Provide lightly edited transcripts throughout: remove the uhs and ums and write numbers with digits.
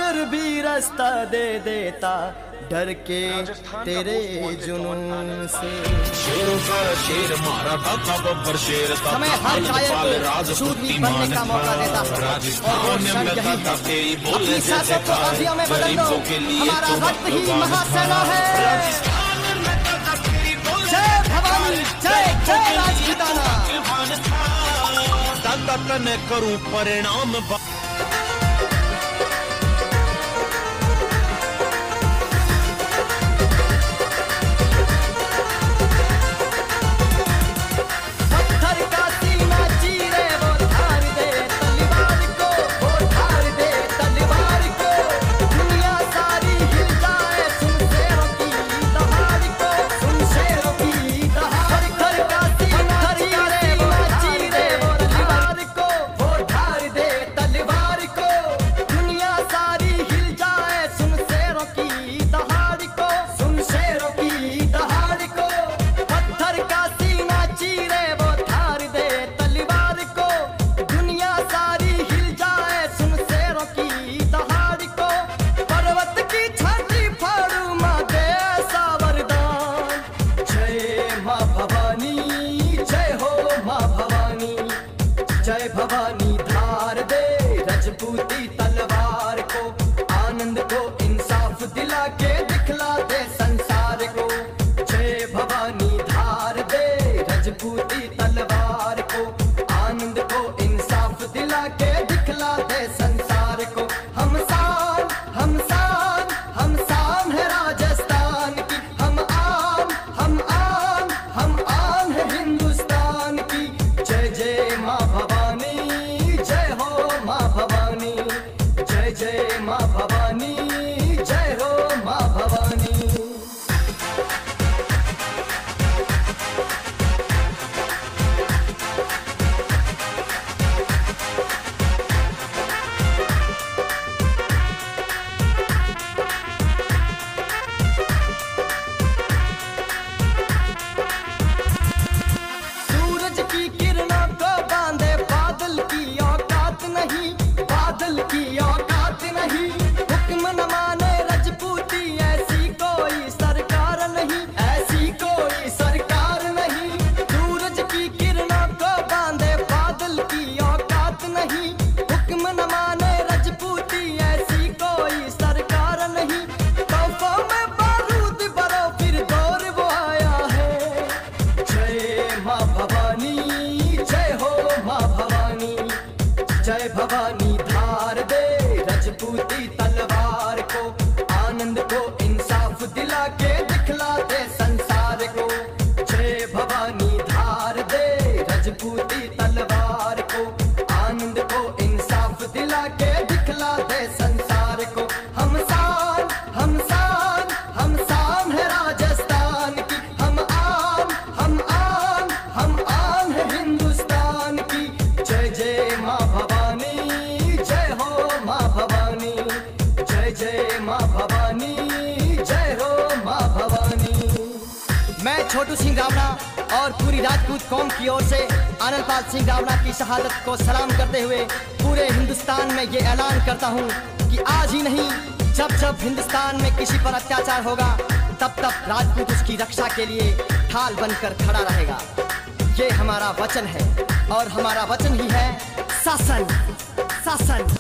आकर भी रास्ता दे देता डर के तेरे जुनून से। शेरों का शेर मारा था बब्बर शेर था, हमें हर शायर को शूरवीर बनने का मौका देता है। राजस्थान में मैं था तेरी बोले से को अभियों में बदल दो, हमारा रक्त ही महासेना है। जय भवानी, जय जय राजपूताना। तन करूं परिणाम भवानी धार दे रजपूती तलवार को, आनंद को इंसाफ दिला के दिखला दे संसार को। जय भवानी धार दे रजपूती तलवार को, आनंद को इंसाफ दिला के दिखला दे संसार को। हम शान हम शान हम शान है राजस्थान की, हम आन हम आन हम आन है हिंदुस्तान की। जय जय माँ भवानी, जय हो माँ भवानी, जय जय माँ भवानी, जय हो माँ भवानी। सूरज की किरणों को बांधे बादल की औकात नहीं, बादल की औकात नहीं। हुक्म न माने रजपूती ऐसी कोई सरकार नहीं, ऐसी कोई सरकार नहीं। सूरज की किरणों को बांधे बादल की औकात नहीं, हुक्म न माने रजपूती ऐसी कोई सरकार नहीं। तोपों में बारूद भरो फिर दौर वो आया है। जय माँ भवानी, जय हो माँ भवानी, जय भवानी धार दे रजपूती तलवार को, आनंद को इंसाफ दिला के दिखला दे संसार को। जय भवानी धार दे रजपूती तलवार को, आनंद को इंसाफ दिला के दिखला दे संसार को। हम शान हम शान हम शान है राजस्थान की, हम आन हम आन हम आन है हिंदुस्तान की। जय जय माँ भवानी, जय हो माँ भवानी, जय जय माँ भवानी, जय हो माँ भवानी। मैं छोटू सिंह रावणा और पूरी राजपूत कौम की ओर से आनंदपाल सिंह रावणा की शहादत को सलाम करते हुए पूरे हिंदुस्तान में ये ऐलान करता हूँ कि आज ही नहीं, जब जब हिंदुस्तान में किसी पर अत्याचार होगा तब तब राजपूत उसकी रक्षा के लिए ढाल बनकर खड़ा रहेगा। ये हमारा वचन है और हमारा वचन ही है शासन शासन।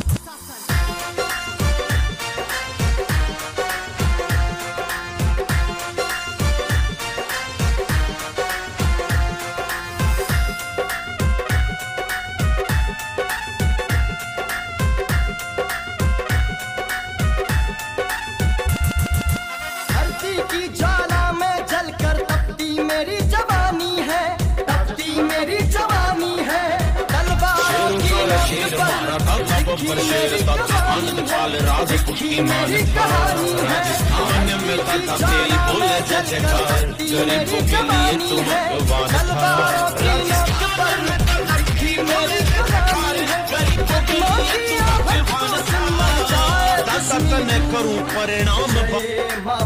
धरती की ज्वाला में जलकर तपती मेरी जवानी है, तपती मेरी जवानी है। तलवारों की नोक पर लिखी मेरी कहानी है, लिखी मेरी कहानी है। धरती की ज्वाला में जलकर तपती मेरी जवानी है, तलवारों की नोक पर लिखी मेरी कहानी है। हुक्मों की आफत को सम्मान जाए, तन करूं परिणाम। जय माँ